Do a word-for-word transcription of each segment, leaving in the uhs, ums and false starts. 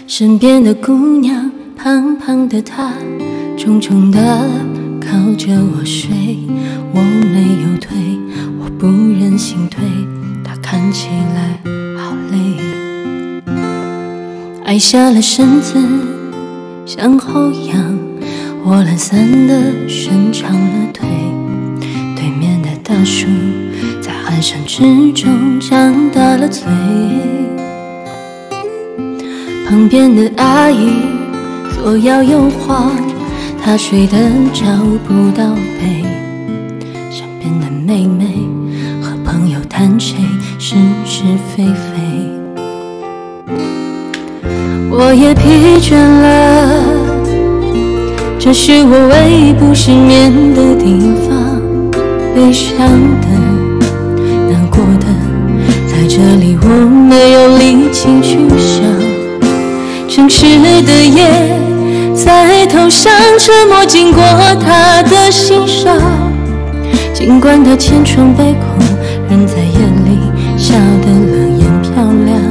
身边的姑娘，胖胖的她，重重的靠着我睡。我没有退，我不忍心退，她看起来好累。矮下了身子，向后仰，我懒散的伸长了腿。对面的大叔在寒山之中张大了嘴。旁边的阿姨左摇右晃，她睡得找不到北。身边的妹妹和朋友谈谁是是非非。我也疲倦了，这是我唯一不失眠的地方。悲伤的，难过的，在这里我没有力气去想。城市的夜在头上沉默经过他的心上，尽管他千疮百孔，人在眼里笑得冷眼漂亮。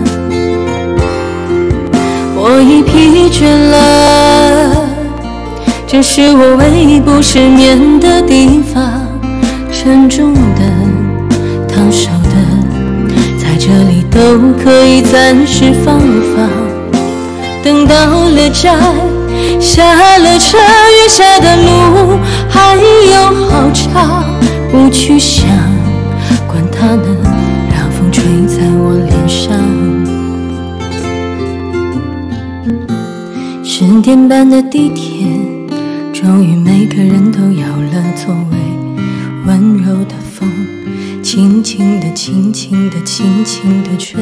我已疲倦了，这是我唯一不失眠的地方。沉重的，烫手的，在这里都可以暂时放放。等到了站，下了车，余下的路还有好长。不去想，管它呢，让风吹在我脸上。十点半的地铁，终于每个人都有了座位。温柔的风，轻轻地、轻轻地、轻轻地吹。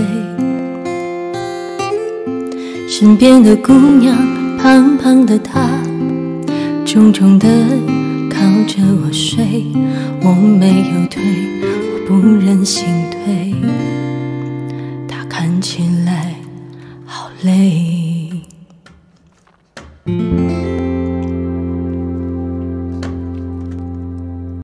身边的姑娘，胖胖的她，重重地靠着我睡。我没有退，我不忍心退，她看起来好累。